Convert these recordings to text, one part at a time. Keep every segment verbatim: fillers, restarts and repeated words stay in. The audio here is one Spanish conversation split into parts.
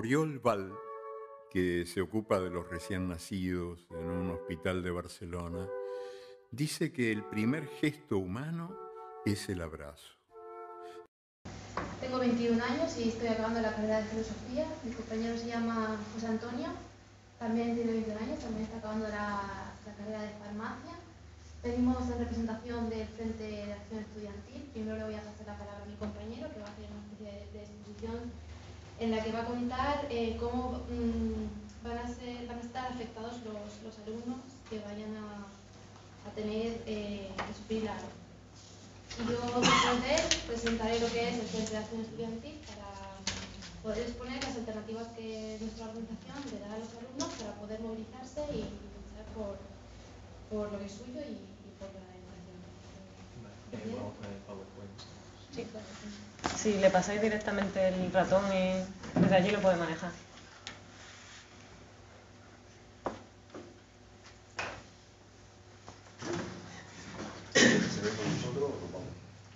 Oriol Val, que se ocupa de los recién nacidos en un hospital de Barcelona, dice que el primer gesto humano es el abrazo. Tengo veintiún años y estoy acabando la carrera de filosofía. Mi compañero se llama José Antonio, también tiene veintiún años, también está acabando la, la carrera de farmacia. Venimos en representación del Frente de Acción Estudiantil. Primero le voy a pasar la palabra a mi compañero, que va a hacer una especie de, de exposición en la que va a contar eh, cómo mmm, van, a ser, van a estar afectados los, los alumnos que vayan a, a tener eh, que sufrir la Y yo, después de él, presentaré lo que es el Centro de Acción Estudiantil para poder exponer las alternativas que nuestra organización le da a los alumnos para poder movilizarse y, y luchar por, por lo que es suyo y, y por la educación. Vale, eh, vamos con el PowerPoint. Sí, claro. Si le pasáis directamente el ratón y desde allí lo puede manejar. ¿Se ve con nosotros o no?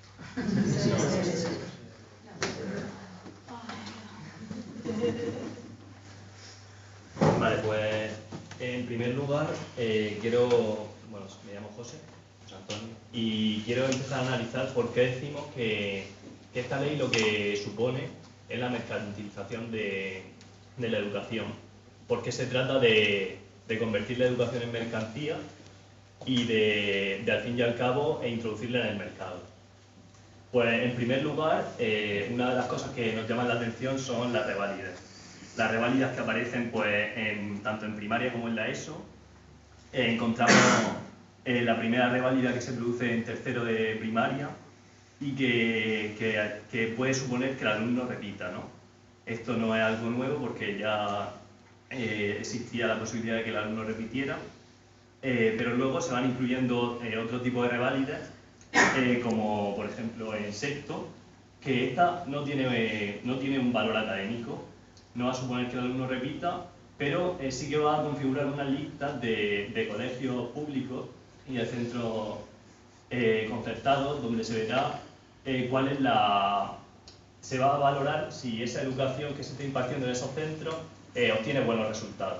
Vale, pues en primer lugar eh, quiero, bueno, me llamo José, José Antonio, y quiero empezar a analizar por qué decimos que, que esta ley lo que supone es la mercantilización de, de la educación, porque se trata de, de convertir la educación en mercancía y de, de al fin y al cabo e introducirla en el mercado. Pues en primer lugar, eh, una de las cosas que nos llaman la atención son las reválidas. Las reválidas que aparecen pues, en, tanto en primaria como en la ESO. Eh, encontramos eh, la primera reválida que se produce en tercero de primaria y que, que, que puede suponer que el alumno repita, ¿no? Esto no es algo nuevo porque ya eh, existía la posibilidad de que el alumno repitiera, eh, pero luego se van incluyendo eh, otro tipo de reválidas, eh, como por ejemplo en sexto, que esta no tiene, eh, no tiene un valor académico, no va a suponer que el alumno repita, pero eh, sí que va a configurar una lista de, de colegios públicos y de centros eh, concertados donde se verá eh, cuál es la... se va a valorar si esa educación que se está impartiendo en esos centros eh, obtiene buenos resultados.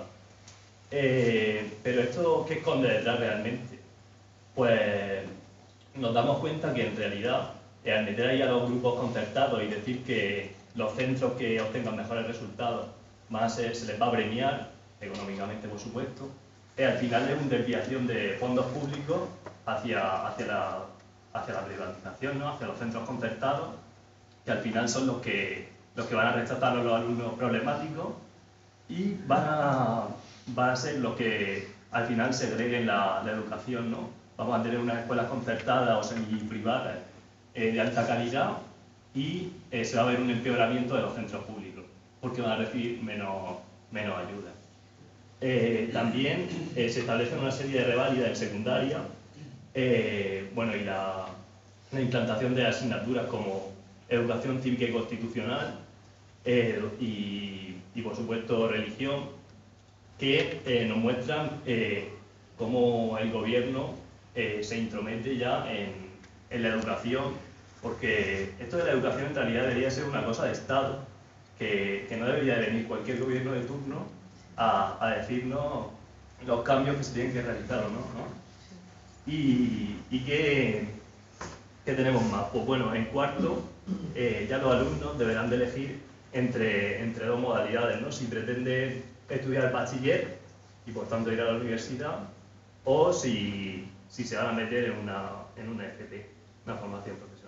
Eh, pero esto, ¿qué esconde detrás realmente? Pues nos damos cuenta que en realidad eh, al meter ahí a los grupos concertados y decir que los centros que obtengan mejores resultados van a ser, se les va a premiar, económicamente por supuesto, eh, al final es una desviación de fondos públicos hacia, hacia, la, hacia la privatización, ¿no? Hacia los centros concertados, que al final son los que, los que van a rechazar a los alumnos problemáticos y van a, van a ser los que al final segreguen la, la educación, ¿no? Vamos a tener unas escuelas concertadas o semi-privadas eh, de alta calidad y eh, se va a ver un empeoramiento de los centros públicos, porque van a recibir menos, menos ayuda. Eh, también eh, se establecen una serie de reválidas en secundaria, eh, bueno, y la, la implantación de asignaturas como educación cívica y constitucional eh, y, y, por supuesto, religión, que eh, nos muestran eh, cómo el gobierno eh, se intromete ya en, en la educación, porque esto de la educación en realidad debería ser una cosa de Estado, que, que no debería de venir cualquier gobierno de turno a, a decirnos los cambios que se tienen que realizar o no, ¿no? Y, y ¿qué, qué tenemos más? Pues bueno, en cuarto eh, ya los alumnos deberán de elegir entre, entre dos modalidades, ¿no? Si pretenden estudiar bachiller y por tanto ir a la universidad, o si, si se van a meter en una, en una F P, una formación profesional.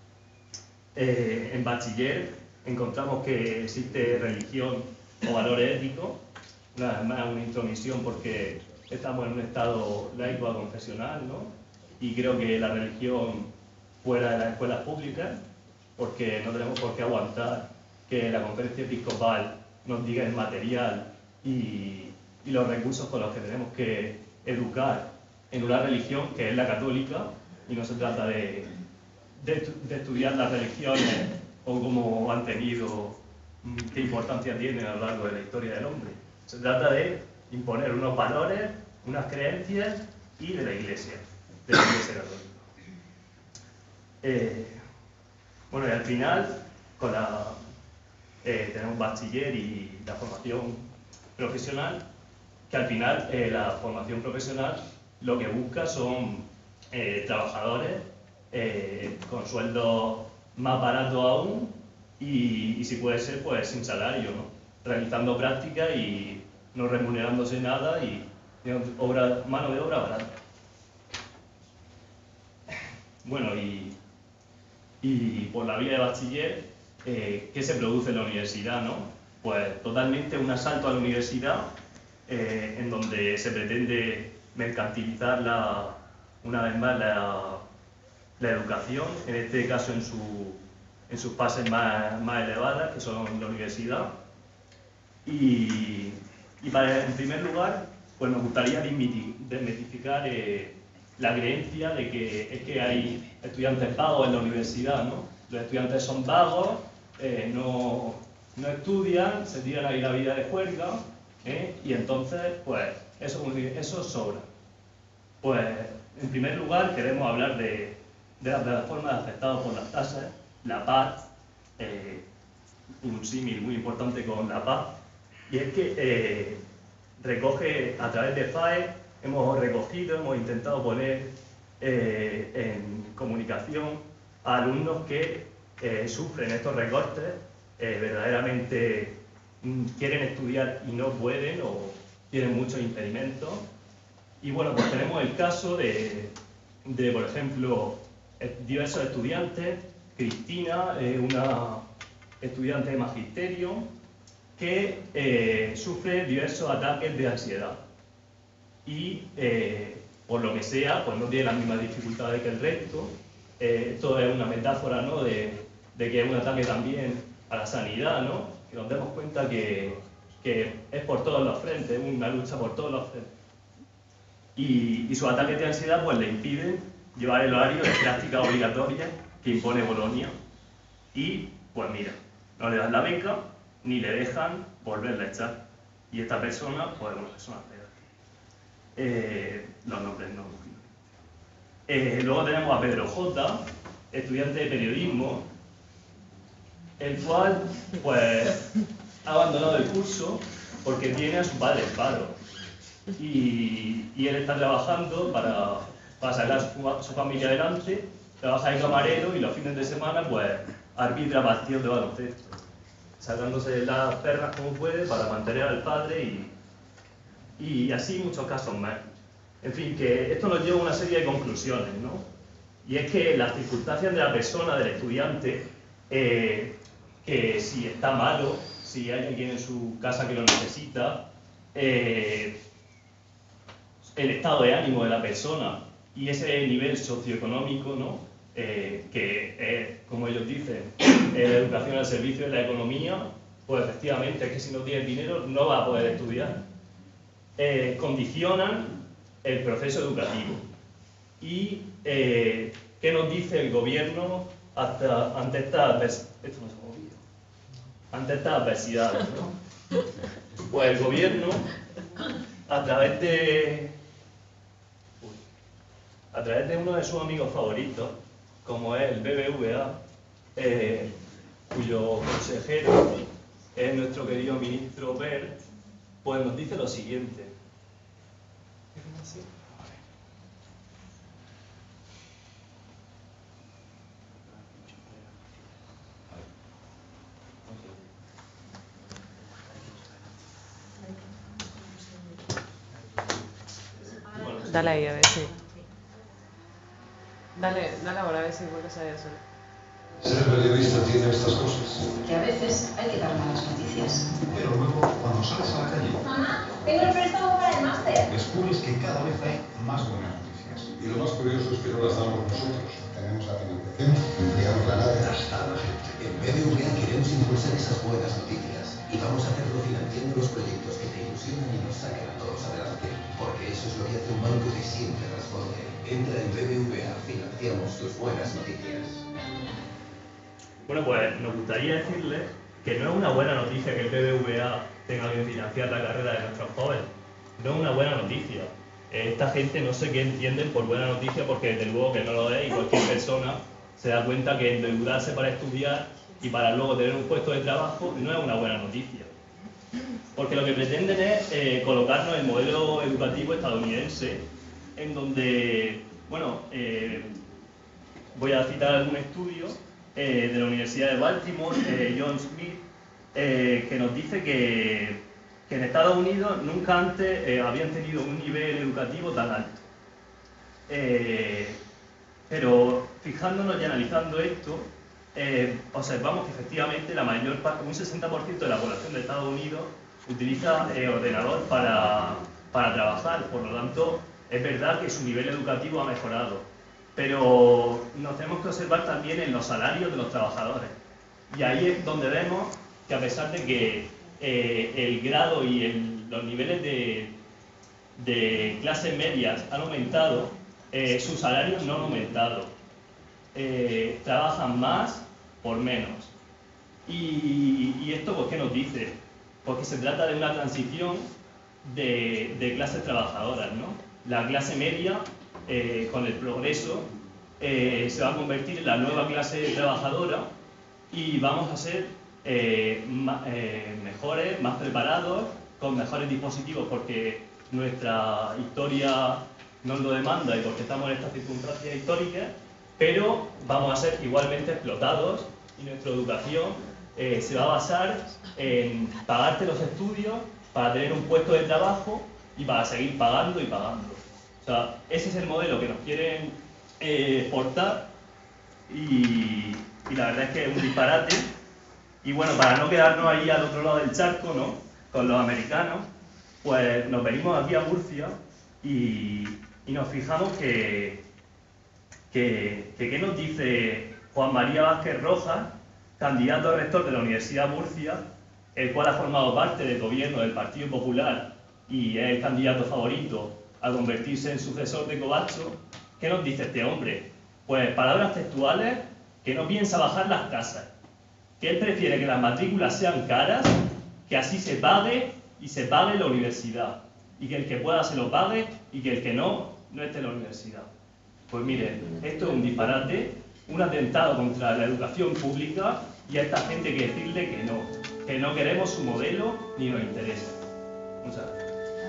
Eh, en bachiller encontramos que existe religión o valores éticos, una vez más una intromisión porque estamos en un estado laico confesional, ¿no? Y creo que la religión fuera de las escuelas públicas, porque no tenemos por qué aguantar que la conferencia episcopal nos diga el material y, y los recursos con los que tenemos que educar en una religión que es la católica, y no se trata de, de, de estudiar las religiones o cómo han tenido, qué importancia tienen a lo largo de la historia del hombre. Se trata de imponer unos valores, unas creencias y de la Iglesia, de la Iglesia católica. Eh, bueno, y al final, con la, eh, tenemos bachiller y la formación profesional, que al final eh, la formación profesional lo que busca son eh, trabajadores eh, con sueldos más baratos aún y, y si puede ser, pues sin salario, ¿no? Realizando prácticas y no remunerándose nada y obra, mano de obra barata. Bueno, y, y por la vía de bachiller, eh, ¿qué se produce en la universidad, no? Pues totalmente un asalto a la universidad, eh, en donde se pretende mercantilizar la, una vez más la, la educación, en este caso en, su, en sus fases más, más elevadas, que son la universidad. Y, y para, en primer lugar, pues nos gustaría desmitificar eh, la creencia de que es que hay estudiantes vagos en la universidad, ¿no? Los estudiantes son vagos, eh, no, no estudian, se tiran ahí la vida de juerga, ¿eh? Y entonces, pues, eso, eso sobra. Pues, en primer lugar, queremos hablar de, de las plataformas afectadas por las tasas, la paz, eh, un símil muy importante con la paz, y es que eh, recoge, a través de F A E, hemos recogido, hemos intentado poner eh, en comunicación a alumnos que eh, sufren estos recortes, eh, verdaderamente mm, quieren estudiar y no pueden o tienen muchos impedimentos. Y bueno, pues tenemos el caso de, de por ejemplo, diversos estudiantes, Cristina, eh, una estudiante de magisterio, que eh, sufre diversos ataques de ansiedad y eh, por lo que sea, pues no tiene las mismas dificultades que el resto. Eh, esto es una metáfora, ¿no?, de, de que es un ataque también a la sanidad, ¿no?, que nos demos cuenta que, que es por todos los frentes, una lucha por todos los frentes. Y, y sus ataques de ansiedad pues le impiden llevar el horario de prácticas obligatorias que impone Bolonia. Y pues mira, no le dan la beca ni le dejan volverla a echar. Y esta persona, pues es una persona fea. Eh, los nombres no. Eh, luego tenemos a Pedro J, estudiante de periodismo, el cual pues ha abandonado el curso porque tiene a su padre en paro. Y, y él está trabajando para, para sacar a su, a su familia adelante, trabaja de camarero y los fines de semana pues arbitra partidos de baloncesto, sacándose las perras como puede para mantener al padre y, y así muchos casos más. En fin, que esto nos lleva a una serie de conclusiones, ¿no? Y es que las circunstancias de la persona, del estudiante, eh, que si está malo, si hay alguien en su casa que lo necesita, eh, el estado de ánimo de la persona y ese nivel socioeconómico, ¿no?, eh, que es, como ellos dicen, eh, la educación al servicio de la economía, pues efectivamente es que si no tienes dinero no vas a poder estudiar. Eh, condicionan el proceso educativo. ¿Y eh, qué nos dice el gobierno hasta, ante estas esto no se me olvida. ante estas adversidades, ¿no? Pues el gobierno, a través de a través de uno de sus amigos favoritos, como es el B B V A, eh, cuyo consejero es nuestro querido ministro Wert, pues nos dice lo siguiente. Dale ahí, a ver si... Dale, dale ahora, a ver si vuelve a salir solo. Ser periodista tiene estas cosas. Que a veces hay que dar malas noticias. Pero luego, cuando sales a la calle, Mamá, tengo el préstamo para el máster. descubres que cada vez hay más buenas noticias. Y lo más curioso es que no las damos nosotros. Tenemos la financiación, empleamos la nada hasta la gente. En B B V A queremos impulsar esas buenas noticias y vamos a hacerlo financiando los proyectos que te ilusionan y nos saquen a todos adelante. Porque eso es lo que hace un banco que siempre responde. Entra en B B V A, financiamos tus buenas noticias. Bueno, pues nos gustaría decirles que no es una buena noticia que el B B V A tenga que financiar la carrera de nuestros jóvenes. No es una buena noticia. Esta gente no sé qué entienden por buena noticia porque desde luego que no lo es y cualquier persona se da cuenta que endeudarse para estudiar y para luego tener un puesto de trabajo no es una buena noticia. Porque lo que pretenden es eh, colocarnos en el modelo educativo estadounidense, en donde, bueno, eh, voy a citar algún estudio eh, de la Universidad de Baltimore, eh, John Smith, eh, que nos dice que, que en Estados Unidos nunca antes eh, habían tenido un nivel educativo tan alto. Eh, pero fijándonos y analizando esto, eh, observamos que efectivamente la mayor parte, un sesenta por ciento de la población de Estados Unidos utiliza eh, ordenador para, para trabajar, por lo tanto es verdad que su nivel educativo ha mejorado, pero nos tenemos que observar también en los salarios de los trabajadores, y ahí es donde vemos que a pesar de que eh, el grado y el, los niveles de, de clases medias han aumentado, eh, sus salarios no han aumentado. Eh, trabajan más por menos. Y, y esto, pues, ¿qué nos dice? Porque se trata de una transición de, de clases trabajadoras, ¿no? La clase media, eh, con el progreso, eh, se va a convertir en la nueva clase trabajadora y vamos a ser eh, ma, eh, mejores, más preparados, con mejores dispositivos, porque nuestra historia nos lo demanda y porque estamos en estas circunstancias históricas, pero vamos a ser igualmente explotados y nuestra educación eh, se va a basar en pagarte los estudios para tener un puesto de trabajo y para seguir pagando y pagando. O sea, ese es el modelo que nos quieren eh, exportar y, y la verdad es que es un disparate. Y bueno, para no quedarnos ahí al otro lado del charco, ¿no?, con los americanos, pues nos venimos aquí a Murcia y, y nos fijamos que, que, que ¿qué nos dice Juan María Vázquez Rojas, candidato a rector de la Universidad de Murcia, el cual ha formado parte del gobierno del Partido Popular y es el candidato favorito a convertirse en sucesor de Covacho? ¿Qué nos dice este hombre? Pues palabras textuales, que no piensa bajar las tasas, que él prefiere que las matrículas sean caras, que así se pague y se pague la universidad, y que el que pueda se lo pague y que el que no, no esté en la universidad. Pues miren, esto es un disparate, un atentado contra la educación pública, y a esta gente hay que decirle que no, que no queremos su modelo ni nos interesa. Muchas gracias.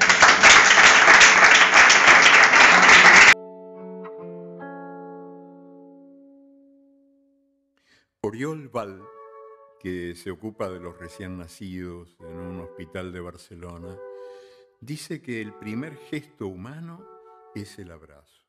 Oriol Val, que se ocupa de los recién nacidos en un hospital de Barcelona, dice que el primer gesto humano es el abrazo.